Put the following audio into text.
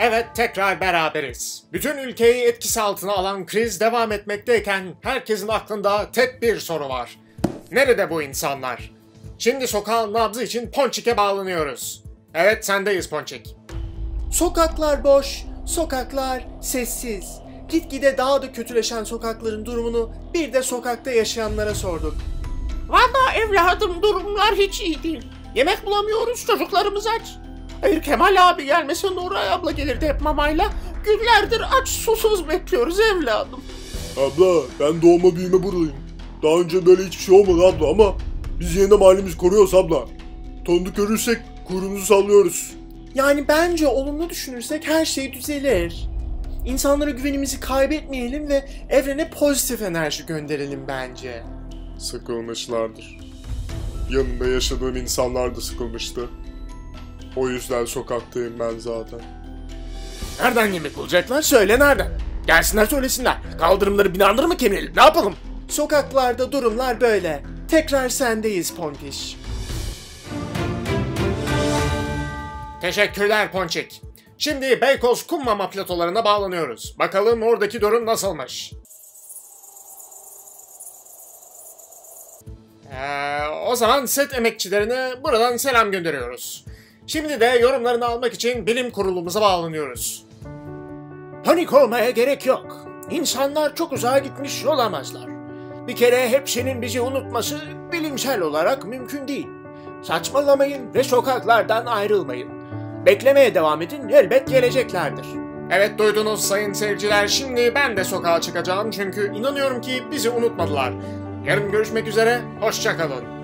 Evet, tekrar beraberiz. Bütün ülkeyi etkisi altına alan kriz devam etmekteyken herkesin aklında tek bir soru var. Nerede bu insanlar? Şimdi sokağın nabzı için Ponçik'e bağlanıyoruz. Evet, sendeyiz Ponçik. Sokaklar boş, sokaklar sessiz. Gitgide daha da kötüleşen sokakların durumunu bir de sokakta yaşayanlara sorduk. Vallahi evladım durumlar hiç iyi değil. Yemek bulamıyoruz, çocuklarımız aç. Hayır, Kemal abi gelmese Nuray abla gelirdi hep mamayla. Günlerdir aç susuz bekliyoruz evladım. Abla ben doğma büyüme buradayım. Daha önce böyle hiçbir şey olmadı abla ama biz yine de mahallemizi koruyoruz abla. Tanıdık görürsek kuyruğumuzu sallıyoruz. Yani bence olumlu düşünürsek her şey düzelir. İnsanlara güvenimizi kaybetmeyelim ve evrene pozitif enerji gönderelim bence. Sıkılmışlardır. Yanında yaşadığım insanlar da sıkılmıştı. O yüzden sokaktayım ben zaten. Nereden yemek bulacaklar? Söyle nereden? Gelsinler söylesinler. Kaldırımları binaları mı kemirelim? Ne yapalım? Sokaklarda durumlar böyle. Tekrar sendeyiz Pontiş. Teşekkürler Ponçik. Şimdi Beykoz kum mama platolarına bağlanıyoruz. Bakalım oradaki durum nasılmış? O zaman set emekçilerine buradan selam gönderiyoruz. Şimdi de yorumlarını almak için bilim kurulumuza bağlanıyoruz. Panik olmaya gerek yok. İnsanlar çok uzağa gitmiş olamazlar. Bir kere hepsinin bizi unutması bilimsel olarak mümkün değil. Saçmalamayın ve sokaklardan ayrılmayın. Beklemeye devam edin, elbet geleceklerdir. Evet, duydunuz sayın seyirciler. Şimdi ben de sokağa çıkacağım çünkü inanıyorum ki bizi unutmadılar. Yarın görüşmek üzere, hoşça kalın.